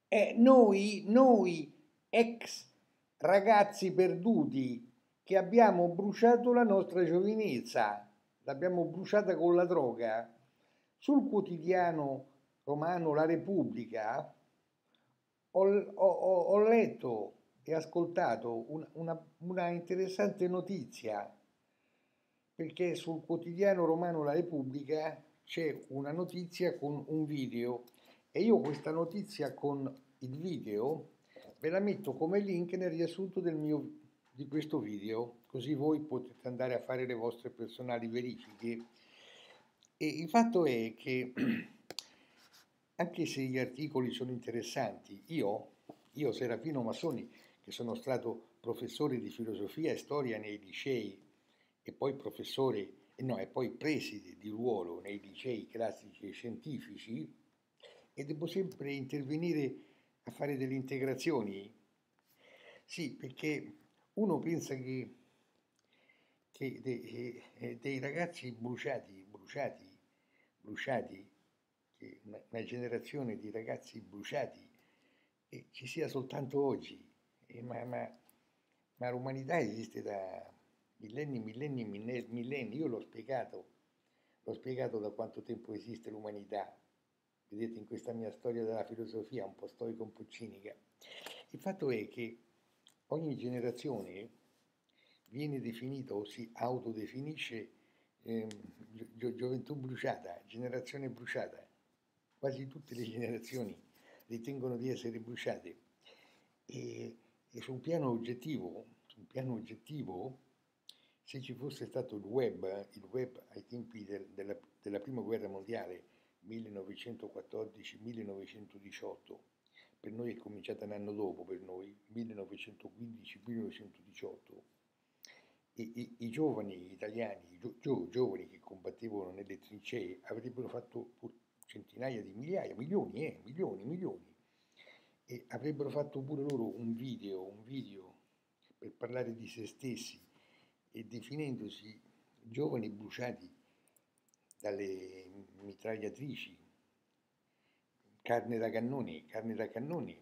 Noi ex ragazzi perduti che abbiamo bruciato la nostra giovinezza, l'abbiamo bruciata con la droga. Sul quotidiano romano La Repubblica ho letto e ascoltato una interessante notizia, perché sul quotidiano romano La Repubblica c'è una notizia con un video e io questa notizia con il video ve la metto come link nel riassunto di questo video, così voi potete andare a fare le vostre personali verifiche. E il fatto è che anche se gli articoli sono interessanti, io Serafino Massoni, che sono stato professore di filosofia e storia nei licei e poi professore, no, e poi preside di ruolo nei licei classici e scientifici, e devo sempre intervenire a fare delle integrazioni. Sì, perché uno pensa che dei ragazzi bruciati, che una generazione di ragazzi bruciati ci sia soltanto oggi. Ma l'umanità esiste da millenni. Io l'ho spiegato da quanto tempo esiste l'umanità. Vedete, in questa mia storia della filosofia, un po' stoica, un po' cinica. Il fatto è che ogni generazione viene definita o si autodefinisce ehm, gioventù bruciata, generazione bruciata. Quasi tutte le generazioni ritengono di essere bruciate. E su un piano oggettivo, se ci fosse stato il web ai tempi della prima guerra mondiale, 1914-1918, per noi è cominciata un anno dopo, per noi, 1915-1918, i giovani italiani, giovani che combattevano nelle trincee, avrebbero fatto centinaia di migliaia, milioni, e avrebbero fatto pure loro un video per parlare di se stessi e definendosi giovani bruciati dalle mitragliatrici, carne da cannone.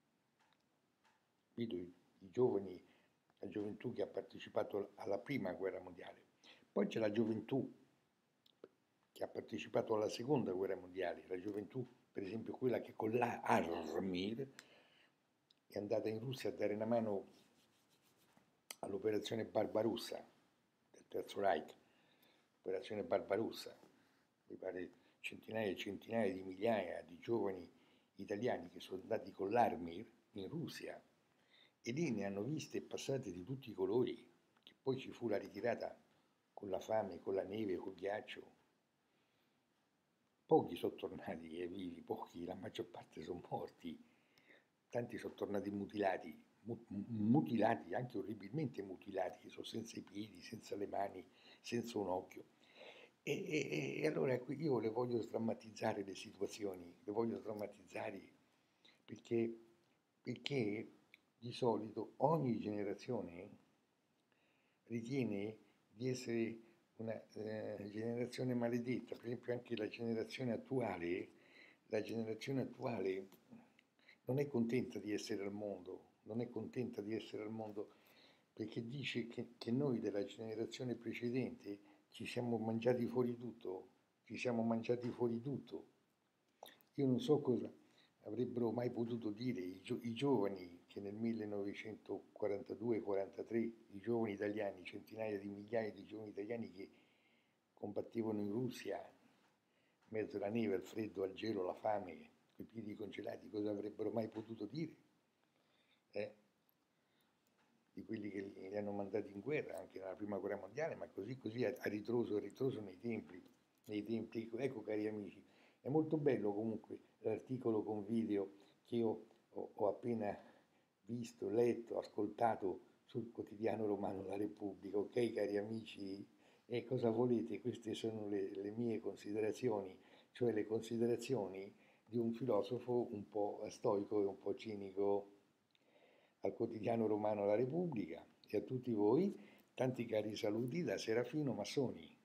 Vedo i giovani, la gioventù che ha partecipato alla prima guerra mondiale. Poi c'è la gioventù che ha partecipato alla seconda guerra mondiale, la gioventù, per esempio quella che con la Armir è andata in Russia a dare una mano all'operazione Barbarossa del Terzo Reich, operazione Barbarossa, mi pare centinaia e centinaia di migliaia di giovani italiani che sono andati con l'Armir in Russia e lì ne hanno viste e passate di tutti i colori, che poi ci fu la ritirata con la fame, con la neve, col ghiaccio. Pochi sono tornati vivi, pochi, la maggior parte sono morti, tanti sono tornati mutilati, anche orribilmente mutilati, sono senza i piedi, senza le mani, senza un occhio. E allora io le voglio sdrammatizzare le situazioni, le voglio sdrammatizzare perché, perché di solito ogni generazione ritiene di essere una generazione maledetta, per esempio anche la generazione attuale non è contenta di essere al mondo, non è contenta di essere al mondo perché dice che noi della generazione precedente ci siamo mangiati fuori tutto, ci siamo mangiati fuori tutto. Io non so cosa avrebbero mai potuto dire i giovani che nel 1942-43, i giovani italiani, centinaia di migliaia di giovani italiani che combattevano in Russia, in mezzo alla neve, al freddo, al gelo, alla fame, con i piedi congelati, cosa avrebbero mai potuto dire? Eh? Di quelli che li hanno mandati in guerra anche nella prima guerra mondiale, ma così a ritroso nei tempi. Ecco cari amici, è molto bello comunque l'articolo con video che io ho appena visto, letto, ascoltato sul quotidiano romano La Repubblica. Ok cari amici? E cosa volete? Queste sono le mie considerazioni, cioè le considerazioni di un filosofo un po' stoico e un po' cinico. Al quotidiano romano La Repubblica e a tutti voi tanti cari saluti da Serafino Massoni.